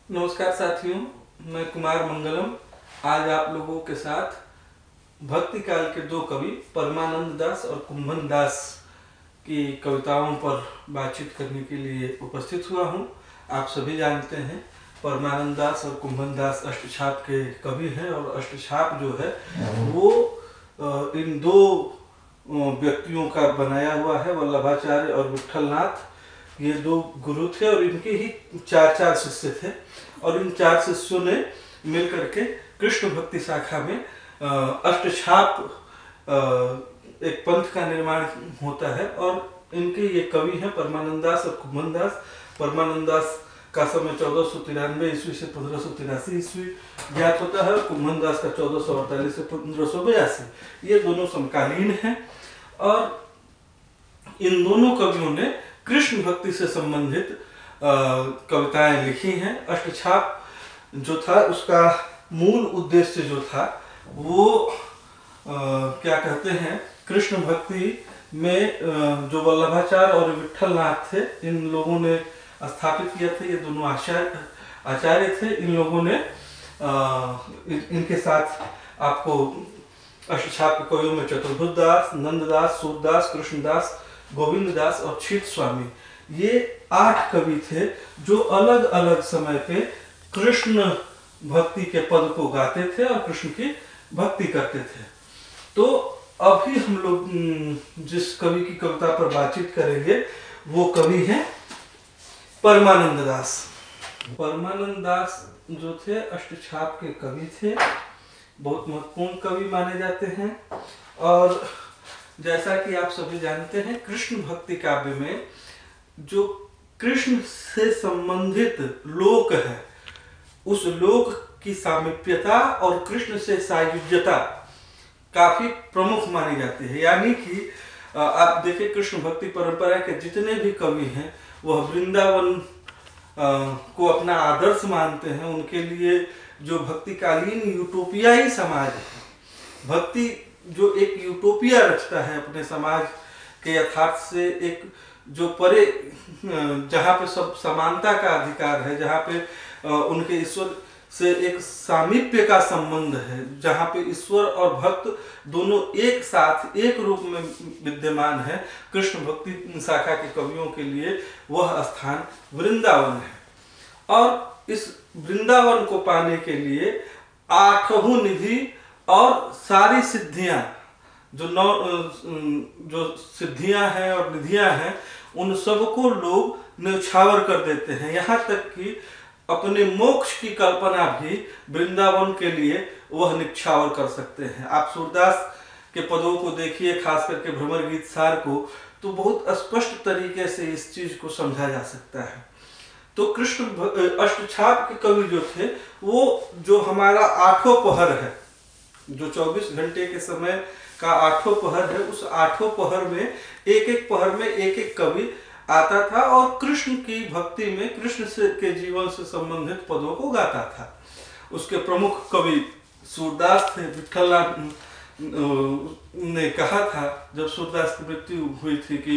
नमस्कार साथियों, मैं कुमार मंगलम आज आप लोगों के साथ भक्ति काल के दो कवि परमानंद दास और कुंभन दास की कविताओं पर बातचीत करने के लिए उपस्थित हुआ हूँ। आप सभी जानते हैं परमानंद दास और कुंभन दास अष्टछाप के कवि हैं और अष्टछाप जो है वो इन दो व्यक्तियों का बनाया हुआ है। वल्लभाचार्य और विट्ठलनाथ ये दो गुरु थे और इनके ही चार शिष्य थे और इन चार शिष्यों ने मिलकर के कृष्ण भक्ति शाखा में अष्टछाप एक पंथ का निर्माण होता है। और इनके ये कवि हैं परमानंद दास और कुंभन दास। परमानंद दास का समय 1493 ईस्वी से 1583 ईस्वी ज्ञात होता है और कुंभन दास का 1448 से 1582। ये दोनों समकालीन हैं और इन दोनों कवियों ने कृष्ण भक्ति से संबंधित कविताएं लिखी हैं। अष्टछाप जो था उसका मूल उद्देश्य जो था वो क्या कहते हैं, कृष्ण भक्ति में जो वल्लभाचार्य और विट्ठलनाथ थे इन लोगों ने स्थापित किया था। ये दोनों आचार्य थे। इन लोगों ने इनके साथ आपको अष्टछाप के कवियों में चतुर्भुज दास, नंददास, सूरदास, कृष्णदास, गोविंद दास और छीत स्वामी, ये 8 कवि थे जो अलग अलग समय पे कृष्ण भक्ति के पद को गाते थे और कृष्ण की भक्ति करते थे। तो अभी हम लोग जिस कवि की कविता पर बातचीत करेंगे वो कवि हैं परमानंद दास। परमानंद दास जो थे अष्टछाप के कवि थे, बहुत महत्वपूर्ण कवि माने जाते हैं। और जैसा कि आप सभी जानते हैं कृष्ण भक्ति काव्य में जो कृष्ण से संबंधित लोक है उस लोक की सामीप्यता और कृष्ण से सायुज्यता काफी प्रमुख मानी जाती है। यानी कि आप देखिए कृष्ण भक्ति परंपरा के जितने भी कवि हैं वह वृंदावन को अपना आदर्श मानते हैं। उनके लिए जो भक्तिकालीन यूटोपियाई समाज है, भक्ति जो एक यूटोपिया रचता है अपने समाज के यथार्थ से, एक जो परे जहाँ पे सब समानता का अधिकार है, जहाँ पे उनके ईश्वर से एक सामीप्य का संबंध है, जहाँ पे ईश्वर और भक्त दोनों एक साथ एक रूप में विद्यमान है, कृष्ण भक्ति शाखा के कवियों के लिए वह स्थान वृंदावन है। और इस वृंदावन को पाने के लिए 8 निधि और सारी सिद्धियां जो सिद्धियां हैं और निधियां हैं उन सबको लोग न्यौछावर कर देते हैं। यहाँ तक कि अपने मोक्ष की कल्पना भी वृंदावन के लिए वह निछावर कर सकते हैं। आप सूरदास के पदों को देखिए, खास करके भ्रमर गीत सार को, तो बहुत स्पष्ट तरीके से इस चीज को समझा जा सकता है। तो कृष्ण अष्टछाप के कवि जो थे वो जो हमारा 8 पहर है, जो 24 घंटे के समय का 8 पहर है, उस 8 पहर में एक पहर में एक कवि आता था और कृष्ण की भक्ति में कृष्ण से के जीवन से संबंधित पदों को गाता था। उसके प्रमुख कवि सूरदास थे। विट्ठलनाथ ने कहा था जब सूरदास की मृत्यु हुई थी कि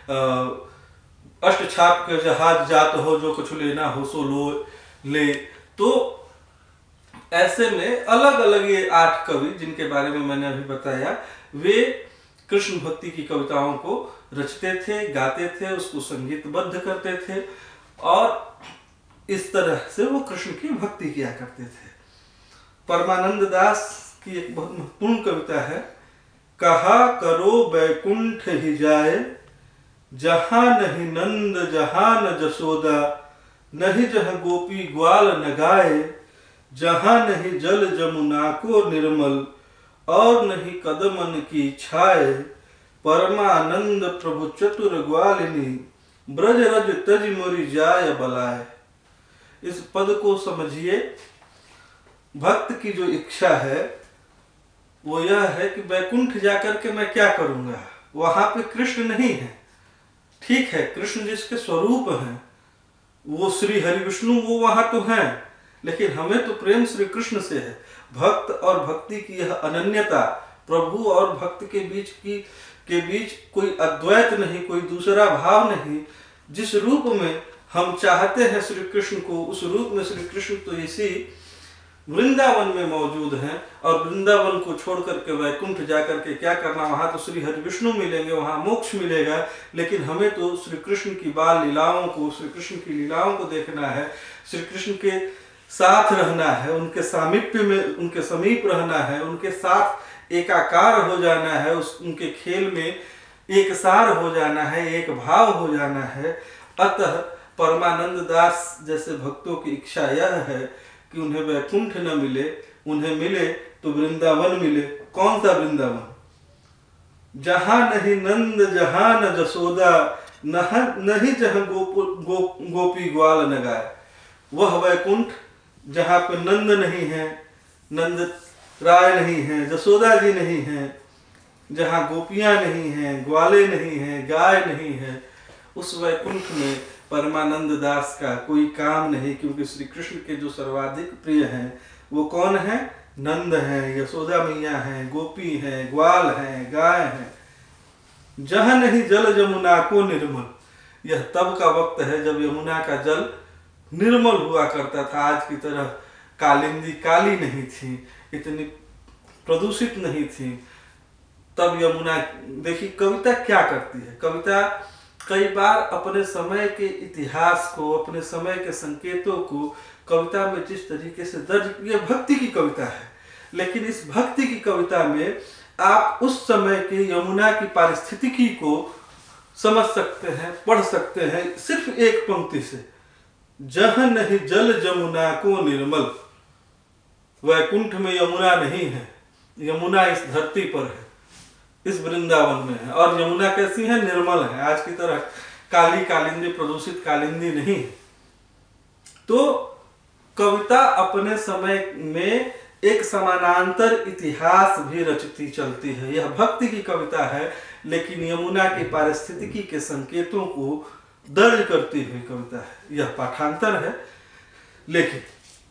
अष्टछाप के जहाज जात हो, जो कुछ लेना हो सो लो ले। तो ऐसे में अलग अलग ये 8 कवि जिनके बारे में मैंने अभी बताया, वे कृष्ण भक्ति की कविताओं को रचते थे, गाते थे, उसको संगीतबद्ध करते थे और इस तरह से वो कृष्ण की भक्ति किया करते थे। परमानंद दास की एक बहुत महत्वपूर्ण कविता है, कहा करो बैकुंठ ही जाए, जहां नहीं नंद जहां न जसोदा, नहीं जहां गोपी ग्वाल न गाए, जहां नहीं जल जमुना को निर्मल, और नहीं कदमन की छाए, परमानंद प्रभु चतुर ग्वालिनी, ब्रज रज तज मोरी जाय बलाए। इस पद को समझिए। भक्त की जो इच्छा है वो यह है कि बैकुंठ जाकर के मैं क्या करूंगा, वहां पे कृष्ण नहीं है। ठीक है, कृष्ण जिसके स्वरूप हैं वो श्री हरि विष्णु, वो वहां तो हैं, लेकिन हमें तो प्रेम श्री कृष्ण से है। भक्त और भक्ति की यह अनन्यता, प्रभु और भक्त के बीच कोई अद्वैत नहीं, कोई दूसरा भाव नहीं। जिस रूप में हम चाहते हैं श्री कृष्ण को, उस रूप में श्री कृष्ण तो इसी वृंदावन में मौजूद हैं, और वृंदावन को छोड़ करके वैकुंठ जाकर के क्या करना, वहां तो श्री हरि विष्णु मिलेंगे, वहां मोक्ष मिलेगा, लेकिन हमें तो श्री कृष्ण की बाल लीलाओं को, श्री कृष्ण की लीलाओं को देखना है, श्री कृष्ण के साथ रहना है, उनके सामीप्य में, उनके समीप रहना है, उनके साथ एकाकार हो जाना है, उनके खेल में एक सार हो जाना है, एक भाव हो जाना है। अतः परमानंद दास जैसे भक्तों की इच्छा यह है कि उन्हें वैकुंठ न मिले, उन्हें मिले तो वृंदावन मिले। कौन सा वृंदावन? जहां नहीं नंद, जहां न जसोदा, नहीं जहां गोपी ग्वाल न गाय। वह वैकुंठ जहां पे नंद नहीं है, नंद राय नहीं है, जसोदा जी नहीं है, जहां गोपियां नहीं हैं, ग्वाले नहीं हैं, गाय नहीं है, उस वैकुंठ में परमानंद दास का कोई काम नहीं, क्योंकि श्री कृष्ण के जो सर्वाधिक प्रिय हैं वो कौन है? नंद हैं, यशोदा मैया हैं, गोपी हैं, ग्वाल हैं, गाय हैं। जहाँ नहीं जल यमुना को निर्मल, यह तब का वक्त है जब यमुना का जल निर्मल हुआ करता था। आज की तरह कालिंदी काली नहीं थी, इतनी प्रदूषित नहीं थी। तब यमुना, देखिए कविता क्या करती है, कविता कई बार अपने समय के इतिहास को, अपने समय के संकेतों को कविता में जिस तरीके से दर्ज, ये भक्ति की कविता है, लेकिन इस भक्ति की कविता में आप उस समय के यमुना की पारिस्थितिकी को समझ सकते हैं, पढ़ सकते हैं सिर्फ एक पंक्ति से। जहाँ नहीं जल यमुना को निर्मल, वैकुंठ में यमुना नहीं है, यमुना इस धरती पर है, इस वृंदावन में है। और यमुना कैसी है? निर्मल है, आज की तरह काली कालिंदी, प्रदूषित कालिंदी नहीं है। तो कविता अपने समय में एक समानांतर इतिहास भी रचती चलती है। यह भक्ति की कविता है, लेकिन यमुना की पारिस्थितिकी के संकेतों को दर्ज करती हुई कविता है। यह पाठांतर है। लेकिन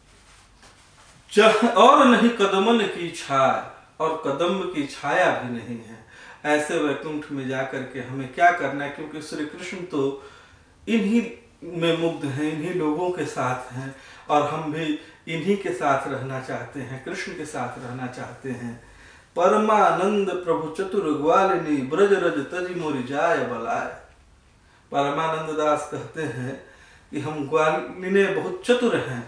और नहीं कदमन की छाया, और कदम की छाया भी नहीं है, ऐसे वैकुंठ में जाकर के हमें क्या करना है? क्योंकि श्री कृष्ण तो इन्हीं में मुग्ध हैं, इन्हीं लोगों के साथ हैं, और हम भी इन्हीं के साथ रहना चाहते हैं, कृष्ण के साथ रहना चाहते हैं। परमानंद प्रभु चतुर ग्वालिनी, ब्रज रज तज मोरि जाय बलाय। परमानंद दास कहते हैं कि हम ग्वालिने बहुत चतुर हैं,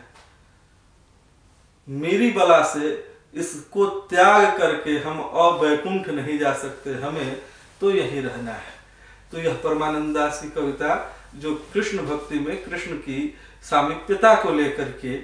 मेरी बला से इसको त्याग करके हम और वैकुंठ नहीं जा सकते, हमें तो यही रहना है। तो यह परमानंद दास की कविता जो कृष्ण भक्ति में कृष्ण की सामीप्यता को लेकर के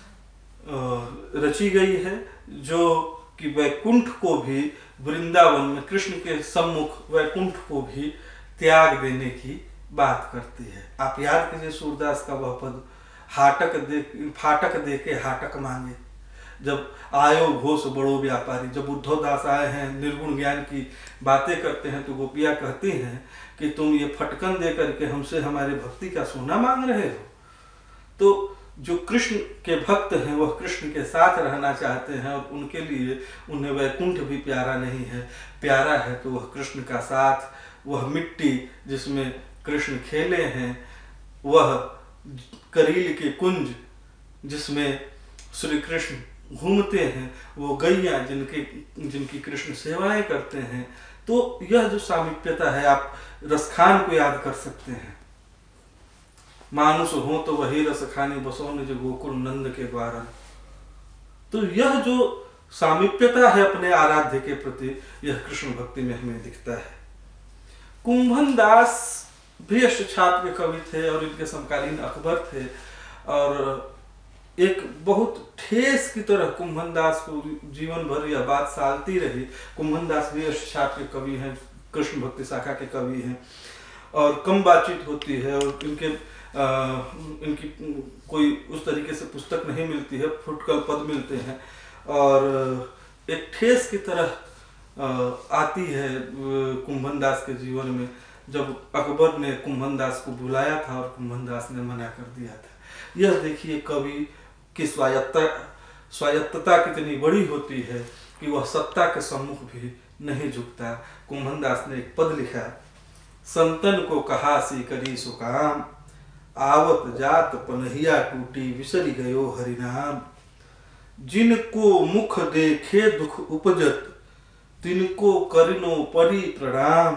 रची गई है, जो कि वैकुंठ को भी, वृंदावन में कृष्ण के सम्मुख वैकुंठ को भी त्याग देने की बात करती है। आप याद कीजिए सूरदास का वह पद, फाटक दे के हाटक मांगे, जब आयो घोष बड़ो व्यापारी। जब उद्धव दास आए हैं, निर्गुण ज्ञान की बातें करते हैं, तो गोपियाँ कहती हैं कि तुम ये फटकन दे करके हमसे हमारे भक्ति का सोना मांग रहे हो। तो जो कृष्ण के भक्त हैं वह कृष्ण के साथ रहना चाहते हैं, और उनके लिए उन्हें वैकुंठ भी प्यारा नहीं है, प्यारा है तो वह कृष्ण का साथ, वह मिट्टी जिसमें कृष्ण खेले हैं, वह करील के कुंज जिसमें श्री कृष्ण घूमते हैं, वो गैया जिनकी कृष्ण सेवाएं करते हैं। तो यह जो सामीप्यता है, आप रसखान को याद कर सकते हैं, मानुष हो तो वही रस खानी, बसो निज गोकुल नंद के द्वारा। तो यह जो सामीप्यता है अपने आराध्य के प्रति, यह कृष्ण भक्ति में हमें दिखता है। कुंभन दास भी अष्टछाप के कवि थे और इनके समकालीन अकबर थे, और एक बहुत ठेस की तरह कुंभन दास को जीवन भर यह बात सालती रही। कुंभन दास भी अष्टछाप के कवि हैं, कृष्ण भक्ति शाखा के कवि हैं, और कम बातचीत होती है, और इनकी कोई उस तरीके से पुस्तक नहीं मिलती है, फुटकल पद मिलते हैं, और एक ठेस की तरह आती है कुंभन दास के जीवन में, जब अकबर ने कुंभन दास को बुलाया था और कुंभन दास ने मना कर दिया था। यह देखिए कवि की स्वायत्तता कितनी बड़ी होती है कि वह सत्ता के सम्मुख भी नहीं झुकता। कुंभन दास ने एक पद लिखा, संतन को कहा सी करी सो काम, आवत जात पनहिया टूटी विसरी गयो हरिनाम। जिनको मुख देखे दुख उपजत तिनको करिनो परी प्रणाम।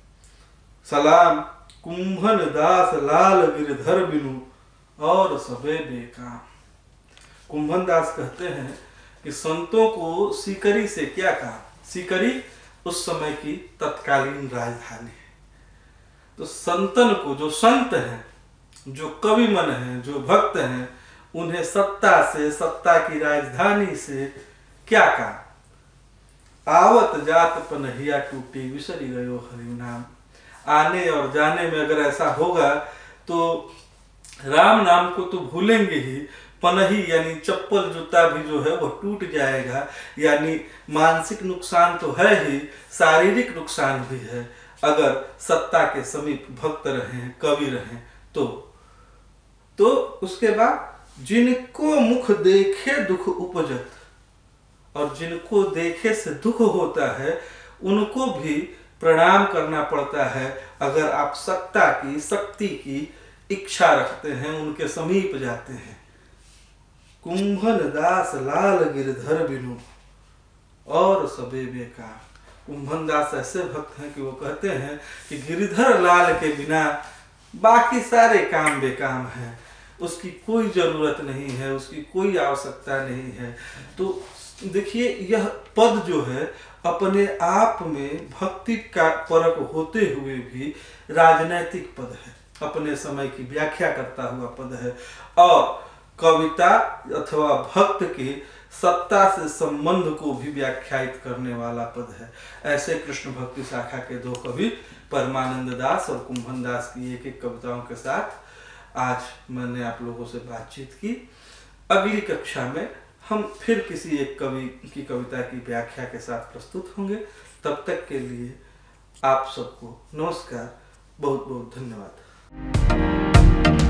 सलाम कुंभन दास लाल गिरधर बिनु और सबे बेकाम। कुंभन दास कहते हैं कि संतों को सीकरी से क्या काम। सीकरी उस समय की तत्कालीन राजधानी है। तो संतन को, जो संत हैं, जो कवि मन हैं, जो भक्त हैं, उन्हें सत्ता से, सत्ता की राजधानी से क्या काम। आवत जात पनहिया टूटी विसरी गयो हरि नाम। आने और जाने में अगर ऐसा होगा तो राम नाम को तो भूलेंगे ही, पनही यानी चप्पल जूता भी जो है वो टूट जाएगा। यानी मानसिक नुकसान तो है ही, शारीरिक नुकसान भी है। अगर सत्ता के समीप भक्त रहें, कवि रहें तो उसके बाद जिनको मुख देखे दुख उपजत, और जिनको देखे से दुख होता है उनको भी प्रणाम करना पड़ता है। अगर आप सत्ता की, शक्ति की इच्छा रखते हैं, उनके समीप जाते हैं। कुंभन दास लाल गिरधर बिनु और सबे बेकार। कुंभन दास ऐसे भक्त हैं कि वो कहते हैं कि गिरधर लाल के बिना बाकी सारे काम बेकाम हैं, उसकी कोई जरूरत नहीं है, उसकी कोई आवश्यकता नहीं है। तो देखिए, यह पद जो है अपने आप में भक्ति का परक होते हुए भी राजनैतिक पद है, अपने समय की व्याख्या करता हुआ पद है, और कविता अथवा भक्त के सत्ता से संबंध को भी व्याख्यायित करने वाला पद है। ऐसे कृष्ण भक्ति शाखा के दो कवि परमानंद दास और कुंभन दास की एक एक कविताओं के साथ आज मैंने आप लोगों से बातचीत की। अगली कक्षा में हम फिर किसी एक कवि की कविता की व्याख्या के साथ प्रस्तुत होंगे। तब तक के लिए आप सबको नमस्कार, बहुत बहुत धन्यवाद।